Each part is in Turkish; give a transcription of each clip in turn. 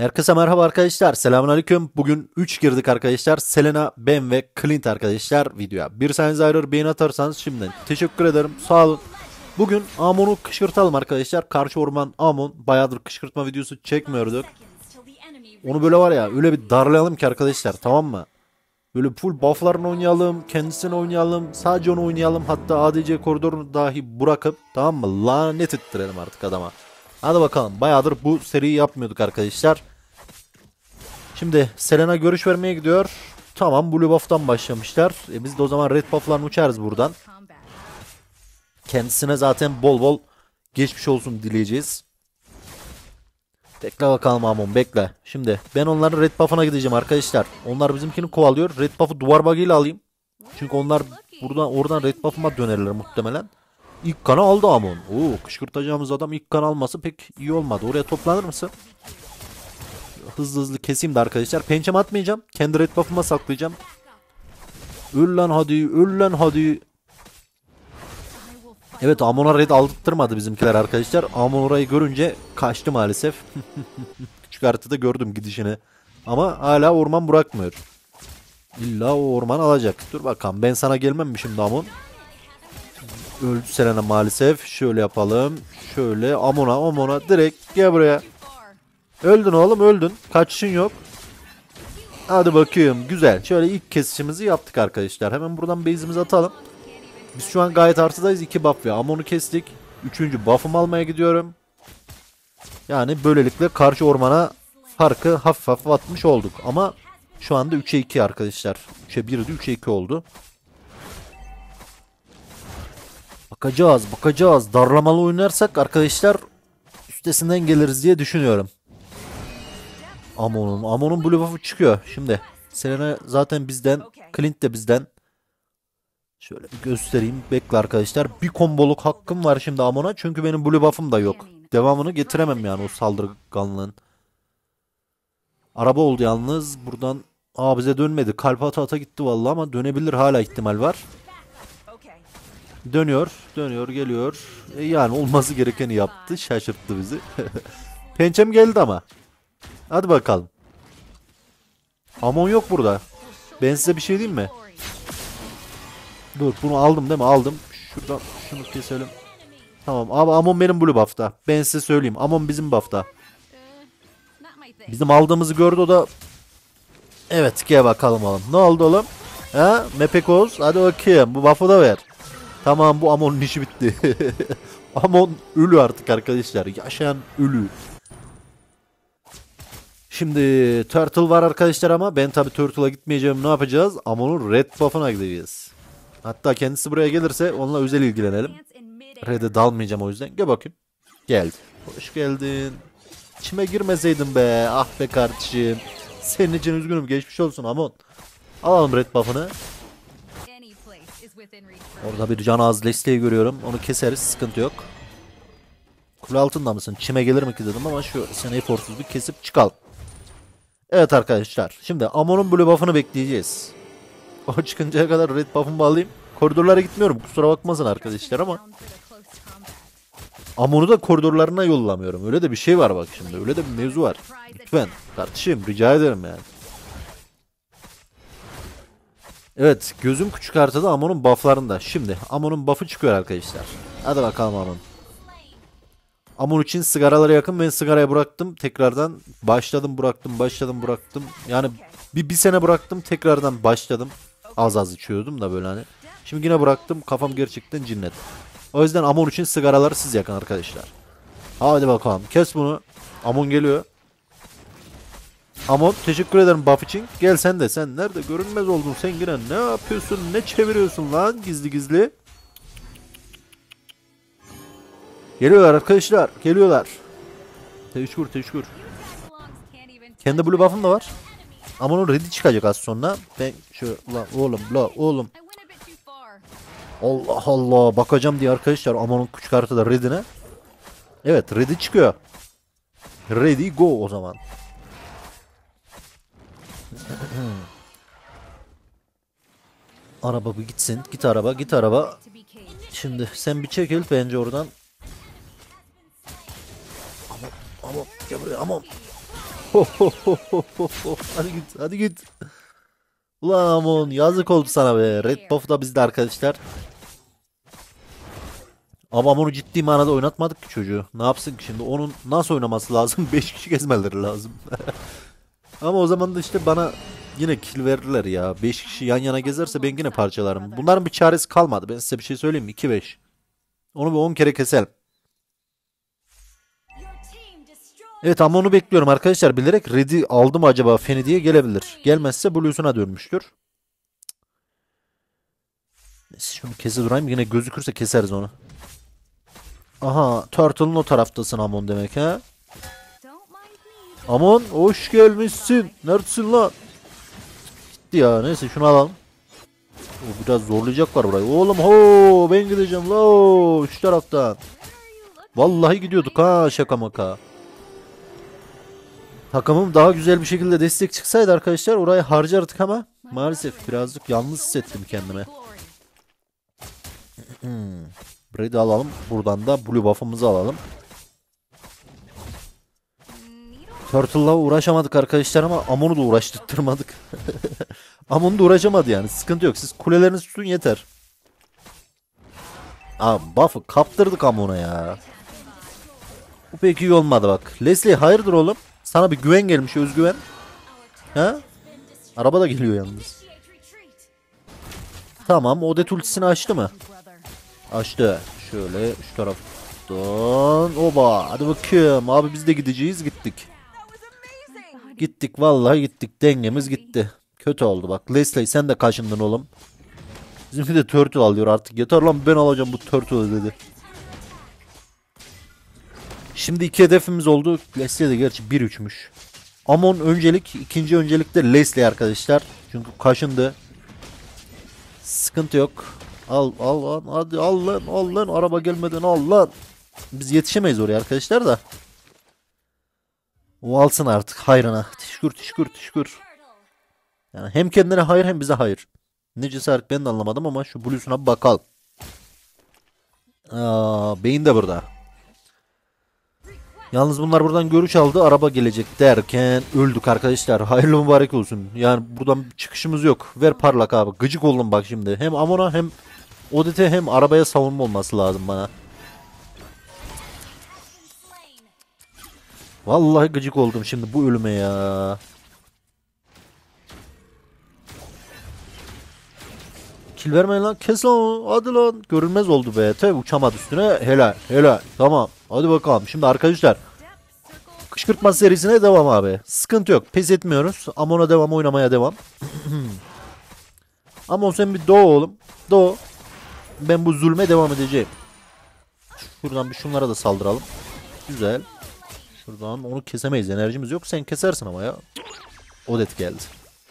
Herkese merhaba arkadaşlar. Selamünaleyküm. Bugün 3 girdik arkadaşlar. Selena, ben ve Clint arkadaşlar videoya. Bir saniye ayrı beğeni atarsanız şimdiden teşekkür ederim. Sağ olun. Bugün Amon'u kışkırtalım arkadaşlar. Karşı orman Amon. Bayağıdır kışkırtma videosu çekmiyorduk. Onu böyle var ya öyle bir darlayalım ki arkadaşlar, tamam mı? Böyle full bufflarını oynayalım. Kendisini oynayalım. Sadece onu oynayalım. Hatta ADC koridorunu dahi bırakıp, tamam mı? Lanet ettirelim artık adama. Hadi bakalım. Bayağıdır bu seriyi yapmıyorduk arkadaşlar. Şimdi Selena görüş vermeye gidiyor. Tamam, Blue Buff'tan başlamışlar. Biz de o zaman Red Buff'larını uçarız buradan. Kendisine zaten bol bol geçmiş olsun dileyeceğiz. Bekle bakalım Amon, bekle. Şimdi ben onların Red Buff'ına gideceğim arkadaşlar. Onlar bizimkini kovalıyor. Red Buff'u duvar bug'ıyla alayım. Çünkü onlar oradan Red Buff'ıma dönerler muhtemelen. İlk kanı aldı Amon. Oo, kışkırtacağımız adam ilk kan alması pek iyi olmadı. Oraya toplanır mısın? Hızlı hızlı keseyim de arkadaşlar. Pençem atmayacağım. Kendi red buff'ıma saklayacağım. Öl lan hadi. Öl lan hadi. Evet, Amon'a red aldırtmadı bizimkiler arkadaşlar. Amon orayı görünce kaçtı maalesef. Küçük haritada gördüm gidişini. Ama hala orman bırakmıyor. İlla o orman alacak. Dur bakalım, ben sana gelmem mi şimdi Amon? Öldü Selena maalesef. Şöyle yapalım. Şöyle Amon'a direkt gel buraya. Öldün oğlum, öldün. Kaçışın yok. Hadi bakayım, güzel. Şöyle ilk kesişimizi yaptık arkadaşlar. Hemen buradan base'imizi atalım. Biz şu an gayet artıdayız. 2 buff ve Amon'u kestik. 3. buff'ımı almaya gidiyorum. Yani böylelikle karşı ormana farkı hafif hafif atmış olduk. Ama şu anda 3'e 2 arkadaşlar. 3'e 1'di, 3'e 2 oldu. Bakacağız. Darlamalı oynarsak arkadaşlar üstesinden geliriz diye düşünüyorum. Amon'un blue buff'ı çıkıyor. Şimdi Selena zaten bizden, Clint de bizden. Şöyle bir göstereyim. Bekle arkadaşlar. Bir komboluk hakkım var şimdi Amon'a. Çünkü benim blue buff'ım da yok. Devamını getiremem yani o saldırganlığın. Araba oldu yalnız. Buradan bize dönmedi. Kalp ata gitti vallahi, ama dönebilir, hala ihtimal var. Dönüyor, geliyor. Yani olması gerekeni yaptı. Şaşırttı bizi. Pençem geldi ama. Hadi bakalım. Amon yok burada. Ben size bir şey diyeyim mi? Dur, bunu aldım değil mi? Aldım. Şuradan şunu keselim. Tamam abi, Amon benim blue buff'ta. Ben size söyleyeyim. Amon bizim buff'ta. Bizim aldığımızı gördü o da. Evet, gel bakalım oğlum. Ne oldu oğlum? Ha? Mepekoz. Hadi bakayım. Bu buff'ı da ver. Tamam, bu Amon'un işi bitti. Amon ölü artık arkadaşlar. Yaşayan ölü. Şimdi Turtle var arkadaşlar, ama ben tabi Turtle'a gitmeyeceğim. Ne yapacağız? Amon'un red buff'ına gideceğiz. Hatta kendisi buraya gelirse onunla özel ilgilenelim. Red'e dalmayacağım o yüzden. Gel bakayım. Geldi. Hoş geldin. İçime girmeseydin be. Ah be kardeşim. Senin için üzgünüm. Geçmiş olsun Amon. Alalım red buff'ını. Orada bir can ağız Leslie'yi görüyorum. Onu keseriz. Sıkıntı yok. Kule altında mısın? Çime gelir mi ki dedim, ama şu seni eforsuz bir kesip çıkalım. Evet arkadaşlar. Şimdi Amon'un blue buff'ını bekleyeceğiz. O çıkıncaya kadar red buff'ımı bağlayayım. Koridorlara gitmiyorum. Kusura bakmasın arkadaşlar, ama Amon'u da koridorlarına yollamıyorum. Öyle de bir şey var bak şimdi. Öyle de bir mevzu var. Lütfen kardeşim, rica ederim yani. Evet, gözüm küçük haritada Amon'un buff'larında. Şimdi Amon'un buff'ı çıkıyor arkadaşlar. Hadi bakalım Amon. Amon için sigaralara yakın, ben sigaraya bıraktım. Tekrardan başladım bıraktım. Yani bir sene bıraktım, tekrardan başladım. Az içiyordum da böyle hani. Şimdi yine bıraktım, kafam gerçekten cinnet. O yüzden Amon için sigaraları siz yakın arkadaşlar. Hadi bakalım, kes bunu. Amon geliyor. Amon, teşekkür ederim buff için. Gel sen de, sen nerede görünmez oldun sen yine, ne yapıyorsun, ne çeviriyorsun lan gizli gizli. Geliyorlar arkadaşlar, geliyorlar. Teşekkür. Kendi blue buff'ım da var. Amon'un red'i çıkacak az sonra. Ben şu oğlum. Allah Allah, bakacağım diye arkadaşlar Amon'un küçük haritada red'ine. Evet, red'i çıkıyor. Ready go o zaman. Araba bir gitsin. Git araba. Şimdi sen bir çekil bence oradan. Aman gel buraya aman. Hadi git, hadi git. Ulan Amon, yazık oldu sana be. Red buff da bizde arkadaşlar. Ama Amon'u ciddi manada oynatmadık ki çocuğu. Ne yapsın ki şimdi? Onun nasıl oynaması lazım? 5 kişi gezmeleri lazım. Ama o zaman da işte bana yine kill verirler ya. 5 kişi yan yana gezerse ben yine parçalarım. Bunların bir çaresi kalmadı. Ben size bir şey söyleyeyim mi? 2-5. Onu bir 10 kere keselim. Evet ama onu bekliyorum arkadaşlar. Bilerek Red'i aldım acaba Feni diye gelebilir. Gelmezse Blue'suna dönmüştür. Neyse şunu kese durayım. Yine gözükürse keseriz onu. Aha, Turtle'ın o taraftasın Amon demek ha. Amon hoş gelmişsin. Neredesin lan? Gitti ya. Neyse şunu alalım. O biraz zorlayacaklar burayı. Oğlum ho ben gideceğim la şu taraftan. Vallahi gidiyorduk ha şaka maka. Takımım daha güzel bir şekilde destek çıksaydı arkadaşlar orayı harcardık ama maalesef birazcık yalnız hissettim kendime. Burayı da alalım. Buradan da blue buff'ımızı alalım. Turtle'la uğraşamadık arkadaşlar ama Amon'u da uğraştırmadık. Amon da uğraşamadı yani. Sıkıntı yok. Siz kulelerinizi tutun yeter. Abi buff'ı kaptırdık Amon'a ya. Bu pek iyi olmadı bak. Leslie hayırdır oğlum? Sana bir güven gelmiş, özgüven. Ha? Araba da geliyor yalnız. Tamam, Odet ultisini açtı mı? Açtı. Şöyle şu taraftan. Oba, hadi bakayım. Abi biz de gideceğiz, gittik. Gittik vallahi gittik. Dengemiz gitti. Kötü oldu bak. Leslie sen de kaşındın oğlum. Bizimki de turtle alıyor artık. Yeter lan ben alacağım bu turtle'ı dedi. Şimdi iki hedefimiz oldu. Leslie de gerçi 1-3'müş. Amon öncelik. İkinci öncelik de Leslie arkadaşlar. Çünkü kaşındı. Sıkıntı yok. Al al al. Hadi al lan al lan. Araba gelmeden al lan. Biz yetişemeyiz oraya arkadaşlar da. O alsın artık hayrına. Tişkür tişkür tişkür. Yani hem kendine hayır hem bize hayır. Ne cesaret ben de anlamadım ama şu Blue'suna bir bakalım. Beyin de burada. Yalnız bunlar buradan görüş aldı. Araba gelecek derken öldük arkadaşlar. Hayırlı mübarek olsun. Yani buradan çıkışımız yok. Ver parlak abi. Gıcık oldum bak şimdi. Hem Amon'a hem Odet'e hem arabaya savunma olması lazım bana. Vallahi gıcık oldum şimdi bu ölüme ya. Kill vermeyin lan. Kes lan. Hadi lan. Görünmez oldu be. Tabi uçamadı üstüne. Helal. Helal. Tamam. Hadi bakalım. Şimdi arkadaşlar. Kışkırtma serisine devam abi. Sıkıntı yok. Pes etmiyoruz. Amon'a devam. Oynamaya devam. Amon sen bir doğ oğlum. Doğ. Ben bu zulme devam edeceğim. Şuradan bir şunlara da saldıralım. Güzel. Şuradan onu kesemeyiz. Enerjimiz yok. Sen kesersin ama ya. Odet geldi.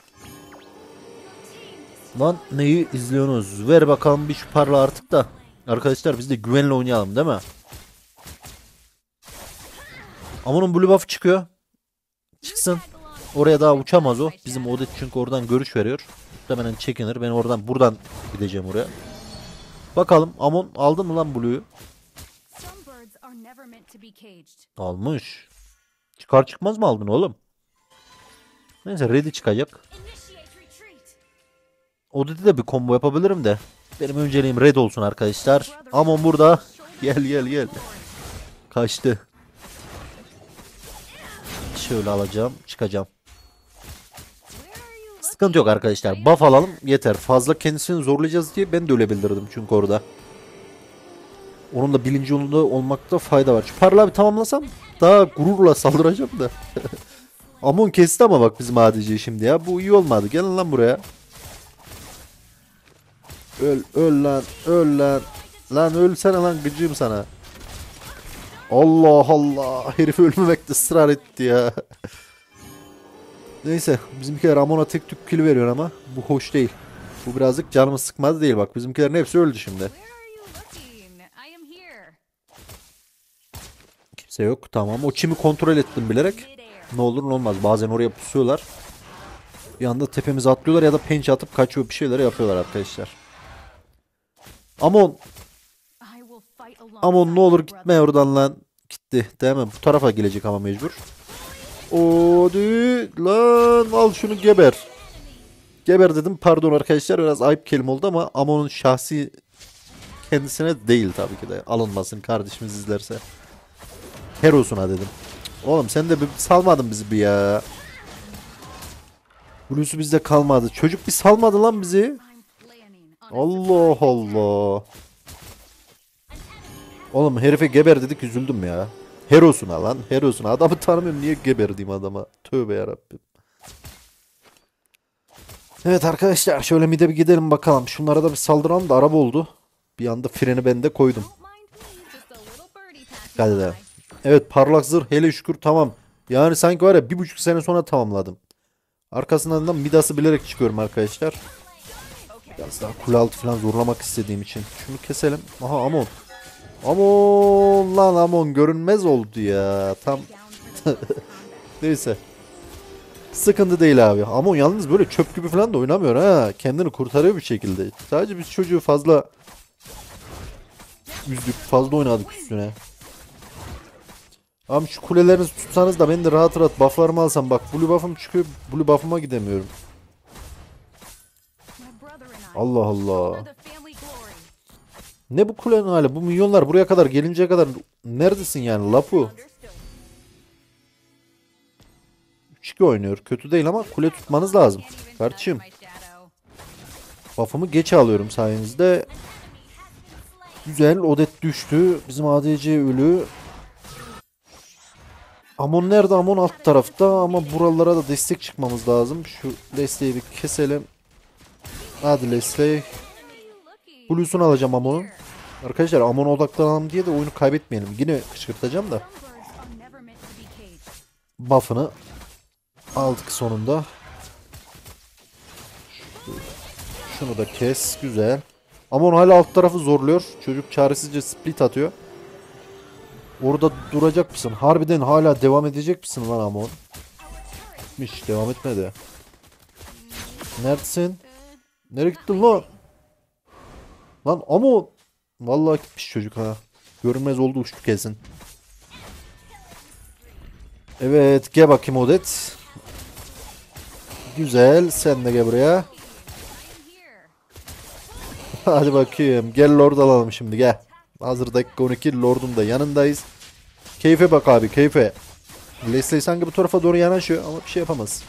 Lan neyi izliyorsunuz? Ver bakalım bir şu parla artık da. Arkadaşlar biz de güvenle oynayalım değil mi? Amon'un blue buff çıkıyor. Çıksın. Oraya daha uçamaz o. Bizim Odet çünkü oradan görüş veriyor. Muhtemelen çekinir. Ben oradan buradan gideceğim oraya. Bakalım Amon aldın mı lan blue'yu? Almış. Çıkar çıkmaz mı aldın oğlum? Neyse ready çıkacak. Odet'e de bir combo yapabilirim de. Benim önceliğim red olsun arkadaşlar. Amon burada. Gel gel gel. Kaçtı. Şöyle alacağım. Çıkacağım. Sıkıntı yok arkadaşlar. Buff alalım. Yeter. Fazla kendisini zorlayacağız diye ben de öyle bildirdim çünkü orada. Onun da bilinci yolunda olmakta fayda var. Şu parla bir tamamlasam daha gururla saldıracağım da. Amon kesti ama bak bizim ADC şimdi ya. Bu iyi olmadı. Gelin lan buraya. Öl öl lan öl lan. Lan ölsene lan gıcığım sana. Allah Allah. Herif ölmemekte ısrar etti ya. Neyse bizimkiler Amon'a tek tük kill veriyor ama bu hoş değil. Bu birazcık canımı sıkmadı değil bak. Bizimkilerin hepsi öldü şimdi. Kimse yok. Tamam. O çimi kontrol ettim bilerek. Ne olur ne olmaz. Bazen oraya pusuyorlar. Bir anda tepemize atlıyorlar ya da pençe atıp kaçıyor bir şeyler yapıyorlar arkadaşlar. Amon. Amon ne olur gitme oradan lan. Gitti. Değil mi? Bu tarafa gelecek ama mecbur. Hadi lan al şunu geber. Geber dedim, pardon arkadaşlar, biraz ayıp kelime oldu ama Amon'un şahsi kendisine değil tabii ki de, alınmasın kardeşimiz izlerse. Herosuna dedim. Oğlum sen de bir salmadın bizi bir ya. Hulusi bizde kalmadı. Çocuk bir salmadı lan bizi. Allah Allah. Oğlum herife geber dedik, üzüldüm ya. Herosuna lan. Herosuna. Adamı tanımıyorum. Niye geber diyeyim adama. Tövbe yarabbim. Evet arkadaşlar, şöyle mide bir gidelim bakalım. Şunlara da bir saldıralım da araba oldu. Bir anda freni ben de koydum. Hadi de. Evet, parlak zırh hele şükür tamam. Yani sanki var ya 1,5 sene sonra tamamladım. Arkasından da Midas'ı bilerek çıkıyorum arkadaşlar. Biraz daha kule altı falan zorlamak istediğim için. Şunu keselim. Aha Amon. Amon lan, Amon görünmez oldu ya. Tam. Neyse. Sıkıntı değil abi. Amon yalnız böyle çöp gibi falan da oynamıyor ha. Kendini kurtarıyor bir şekilde. Sadece biz çocuğu fazla üzdük. Fazla oynadık üstüne. Abi şu kulelerinizi tutsanız da ben de rahat rahat bufflarımı alsam. Bak blue buff'ım çıkıyor. Blue buff'ıma gidemiyorum. Allah Allah. Ne bu kulenin hali? Bu milyonlar buraya kadar gelinceye kadar neredesin yani Lapu? 3-2 oynuyor. Kötü değil ama kule tutmanız lazım. Kardeşim. Buff'ımı geç alıyorum sayenizde. Güzel. Odet düştü. Bizim ADC ölü. Amon nerede? Amon alt tarafta ama buralara da destek çıkmamız lazım. Şu Leslie'yi bir keselim. Hadi Leslie. Blues'unu alacağım Amon'un. Arkadaşlar Amon'a odaklanalım diye de oyunu kaybetmeyelim. Yine kışkırtacağım da. Buff'ını aldık sonunda. Şunu da kes. Güzel. Amon hala alt tarafı zorluyor. Çocuk çaresizce split atıyor. Orada duracak mısın? Harbiden hala devam edecek misin lan Amon? Hiç devam etmedi. Neredesin? Nereye gittin lan? Lan Amon. Vallahi gitmiş çocuk ha. Görünmez oldu, uçtu kesin. Evet, gel bakayım Odet. Güzel, sen de gel buraya. Hadi bakayım, gel Lord alalım şimdi, gel. Hazır dakika 12, Lord'un da yanındayız. Keyfe bak abi, keyfe. Leslie sanki bu tarafa doğru yanaşıyor ama bir şey yapamaz.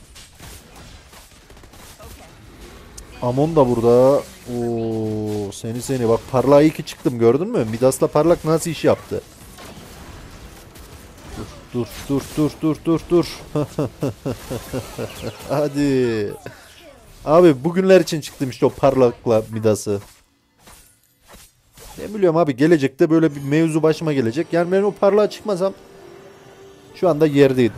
Amon da burada. Oo, seni bak, parlağa iyi ki çıktım, gördün mü? Midas'la parlak nasıl iş yaptı? Dur. Hadi. Abi bugünler için çıktım işte o parlakla Midas'ı. Ne biliyorum abi, gelecekte böyle bir mevzu başıma gelecek. Yani ben o parlağa çıkmasam şu anda yerdeydim.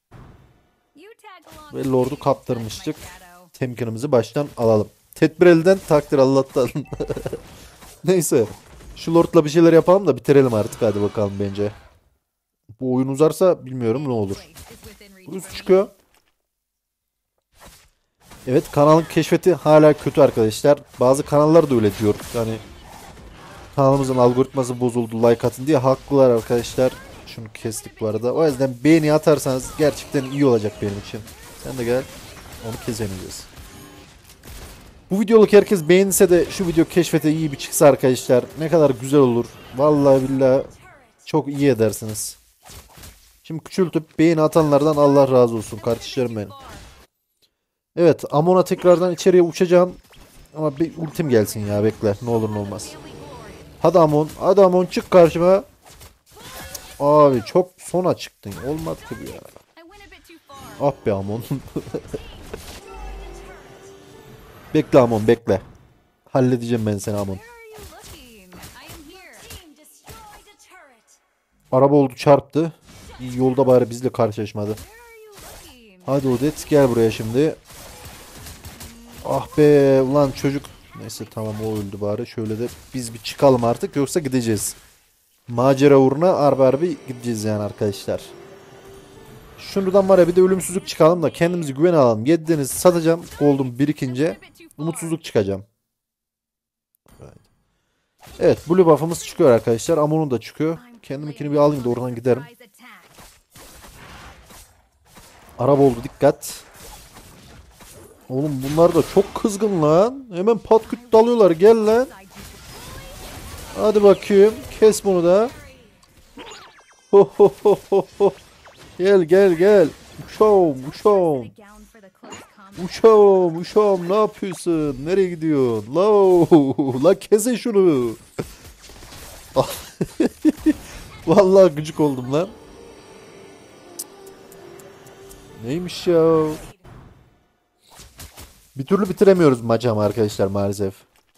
Ve Lord'u kaptırmıştık. Temkinimizi baştan alalım. Tedbir elden, takdir Allah'tan. Neyse. Şu Lord'la bir şeyler yapalım da bitirelim artık, hadi bakalım bence. Bu oyun uzarsa bilmiyorum ne olur. Bruce çıkıyor. Evet, kanalın keşfeti hala kötü arkadaşlar. Bazı kanallar da öyle diyor. Yani kanalımızın algoritması bozuldu, like atın diye, haklılar arkadaşlar. Şunu kestik bu arada. O yüzden beğeni atarsanız gerçekten iyi olacak benim için. Sen de gel. Onu kesemeyeceğiz. Bu videoluk herkes beğenirse de şu video keşfete iyi bir çıksa arkadaşlar, ne kadar güzel olur. Vallahi billahi çok iyi edersiniz. Şimdi küçültüp beğeni atanlardan Allah razı olsun kardeşlerim benim. Evet, Amon'a tekrardan içeriye uçacağım. Ama bir ultim gelsin ya, bekle. Ne olur ne olmaz. Hadi Amon. Hadi Amon, çık karşıma. Abi çok sona çıktın. Olmadı ki bu ya. Ah be Amon. Bekle Amon, bekle. Halledeceğim ben seni Amon. Araba oldu, çarptı. İyi, yolda bari bizle karşılaşmadı. Hadi Odet gel buraya şimdi. Ah be ulan çocuk. Neyse tamam, o öldü bari. Şöyle de biz bir çıkalım artık, yoksa gideceğiz. Macera uğruna harbi gideceğiz yani arkadaşlar. Şuradan var ya, bir de ölümsüzlük çıkalım da kendimizi güvene alalım. 7 deniz satacağım. Gold'um birikince umutsuzluk çıkacağım. Evet, blue buff'ımız çıkıyor arkadaşlar. Amon'un da çıkıyor. Kendiminkini bir alayım da oradan giderim. Araba oldu, dikkat. Oğlum bunlar da çok kızgın lan. Hemen pat küt dalıyorlar, gel lan. Hadi bakayım, kes bunu da. Ho ho ho ho ho. Gel gel gel. Uşağım uşağım. Uşağım uşağım, ne yapıyorsun? Nereye gidiyorsun? La kesin şunu. Vallahi gıcık oldum lan. Neymiş ya? Bir türlü bitiremiyoruz maçı ama arkadaşlar, maalesef.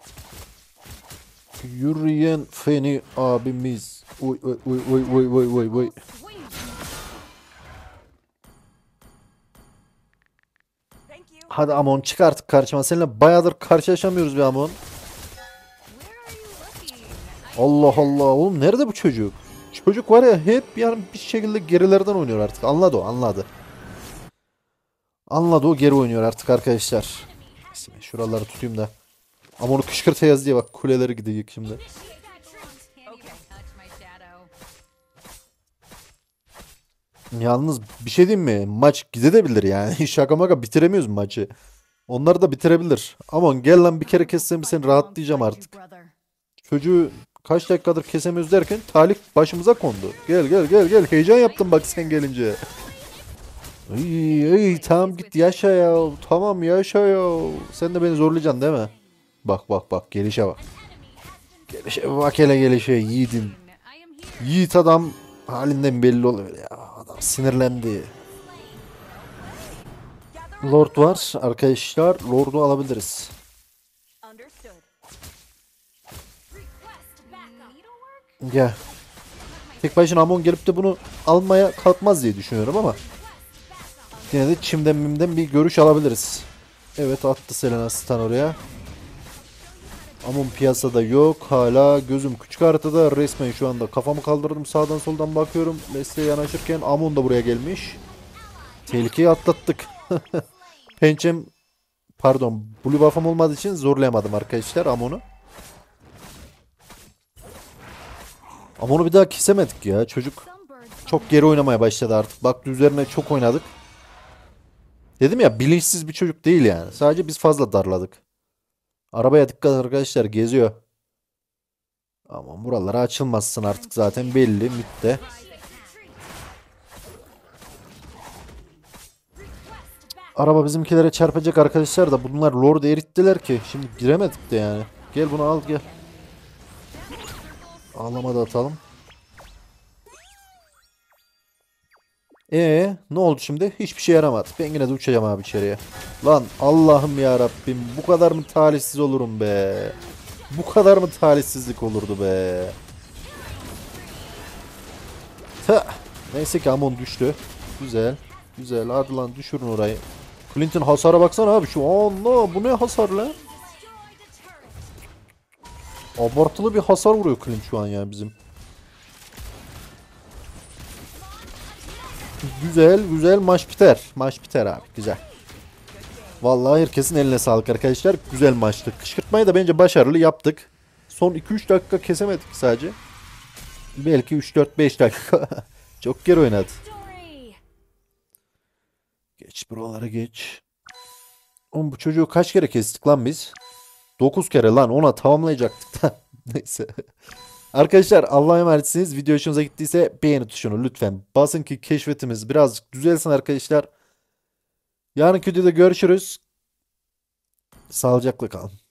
Yürüyen Feni abimiz. Oy oy oy oy oy oy oy oy. Hadi Amon, çık artık karşıma. Seninle bayağıdır karşılaşamıyoruz be Amon. Allah Allah, oğlum nerede bu çocuk? Çocuk var ya, hep yani bir şekilde gerilerden oynuyor artık. Anladı o, anladı. Anladı o, geri oynuyor artık arkadaşlar. Neyse, şuraları tutayım da. Amon'u kışkırtacağız diye bak, kuleleri gidecek şimdi. Yalnız bir şey diyeyim mi? Maç gidebilir yani. Şaka maka bitiremiyoruz maçı. Onlar da bitirebilir. Aman gel lan, bir kere kessem seni rahatlayacağım artık. Çocuğu kaç dakikadır kesemiyoruz derken talih başımıza kondu. Gel gel gel gel. Heyecan yaptım bak sen gelince. Ay tamam, git yaşa ya. Tamam yaşa ya. Sen de beni zorlayacaksın değil mi? Bak bak bak, gelişe bak. Gelişe bak, hele gelişe yiğidin. Yiğit adam halinden belli oluyor ya. Adam sinirlendi. Lord var arkadaşlar. Lord'u alabiliriz. Gel. Tek başına Amon gelip de bunu almaya kalkmaz diye düşünüyorum ama yine de çimden mimden bir görüş alabiliriz. Evet, attı Selena Stan oraya. Amon piyasada yok. Hala gözüm küçük haritada, resmen şu anda kafamı kaldırdım, sağdan soldan bakıyorum. Leslie'ye yanaşırken Amon da buraya gelmiş. Tehlikeyi atlattık. Pençem, pardon, blue buff'ım olmadığı için zorlayamadım arkadaşlar Amon'u. Amon'u bir daha kesemedik ya. Çocuk çok geri oynamaya başladı artık. Bak, üzerine çok oynadık. Dedim ya, bilinçsiz bir çocuk değil yani. Sadece biz fazla darladık. Arabaya dikkat arkadaşlar, geziyor. Ama buralara açılmazsın artık, zaten belli mütte. Araba bizimkilere çarpacak arkadaşlar da bunlar Lord'u erittiler ki. Şimdi giremedik de yani. Gel bunu al gel. Ağlama da atalım. Ne oldu şimdi? Hiçbir şey yaramadı. Ben yine de uçacağım abi içeriye. Lan Allah'ım ya Rabbim, bu kadar mı talihsiz olurum be? Bu kadar mı talihsizlik olurdu be? Tüh. Neyse ki Amon düştü. Güzel. Güzel. Hadi lan, düşürün orayı. Clinton hasara baksana abi şu. Allah, bu ne hasar lan? Abartılı bir hasar vuruyor Clint şu an ya bizim. Güzel güzel, maç biter. Maç biter abi, güzel. Vallahi herkesin eline sağlık arkadaşlar. Güzel maçtı. Kışkırtmayı da bence başarılı yaptık. Son 2-3 dakika kesemedik sadece. Belki 3-4-5 dakika. Çok geri oynadı. Geç buralara geç. Oğlum bu çocuğu kaç kere kestik lan biz? 9 kere lan, ona tamamlayacaktık da. Neyse. Arkadaşlar Allah'a emanetsiniz. Video hoşunuza gittiyse beğeni tuşunu lütfen basın ki keşfetimiz birazcık düzelsin arkadaşlar. Yarınki videoda görüşürüz. Sağlıcakla kalın.